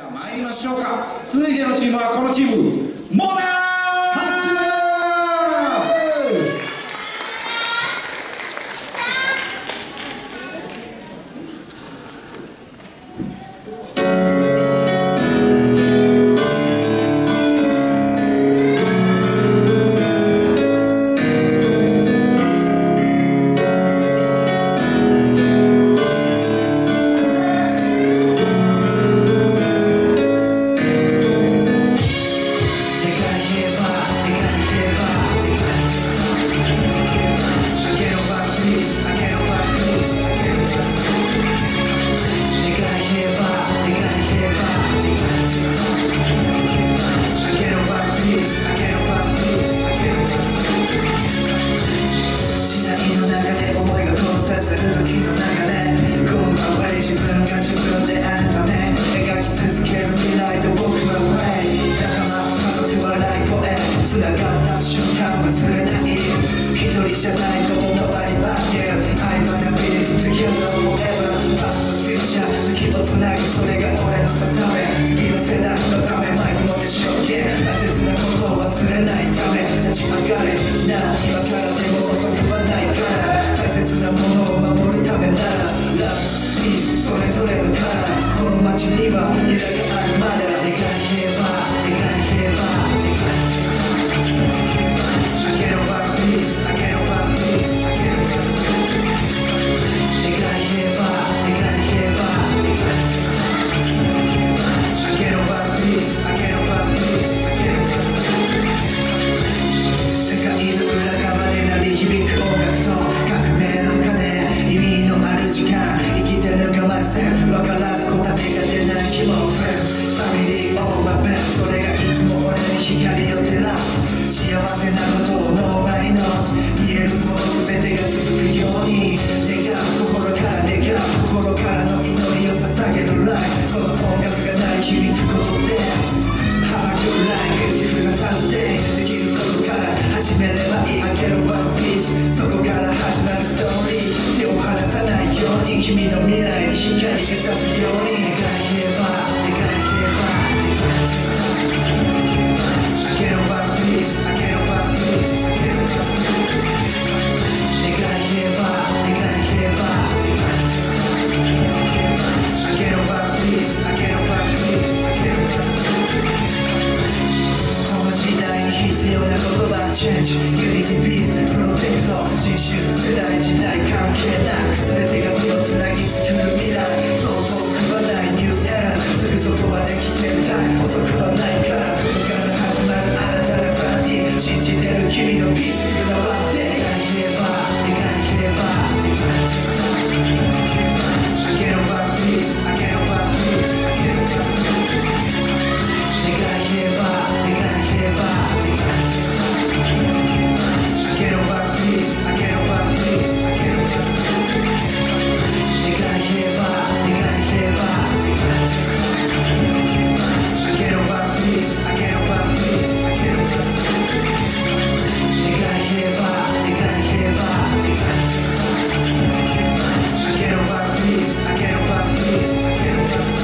では参りましょうか。続いてのチームはこのチーム、モナー。 つながった瞬間忘れない一人じゃないことのバリバリI'm gonna be together forever Past the future 時をつなぐそれが俺の定め次の世代のためマイクの手証券大切なことを忘れないため立ち上がれな今からでも遅くはないから大切なものを守るためなら Love, Peace それぞれのカラーこの街には未来があるまだでかい平和でかい平和でかい分からず答えが出ない気もするファミリーオーバーベンそれがいつも俺に光を照らす幸せなことをノーバリノーズ見えるもの全てが続くように願う心から願う心からの祈りを捧げるライフこの音楽が鳴り響くことでHave a good life beautifulなサンデーできることから始めればいい開けるワンピースそこから始まるストーリー手を離さないように君の未来に光が差すようにでかい平和でかい平和でかい開けろワンピース開けろワンピース開けろワンピースでかい平和でかい平和でかい開けろワンピース開けろワンピース開けろワンピースこの時代に必要な言葉チェンジユニティピースプロテクト人種世代時代関係なく全てが手をつなぎ作る未来そう遠くはないニューエラーすぐそこまで来てるタイム遅くはないからここから始まる新たなパーティー信じてる君のピースこだわってでかい平和でかい平和でかい開けろワンピース開けろワンピース開けろワンピースでかい平和でかい平和でかい開けろワンピース開けろワンピース開けろワンピースでかい平和でかい平和でかい開けろワンピース開けろワンピース開けろワンピースでかい平和でかい平和でかい開けろワンピース開けろワンピース開けろワンピース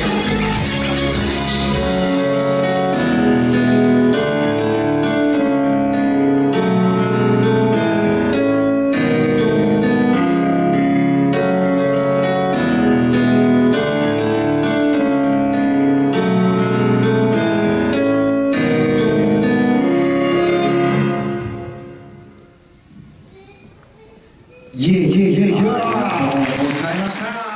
ありがとうございました。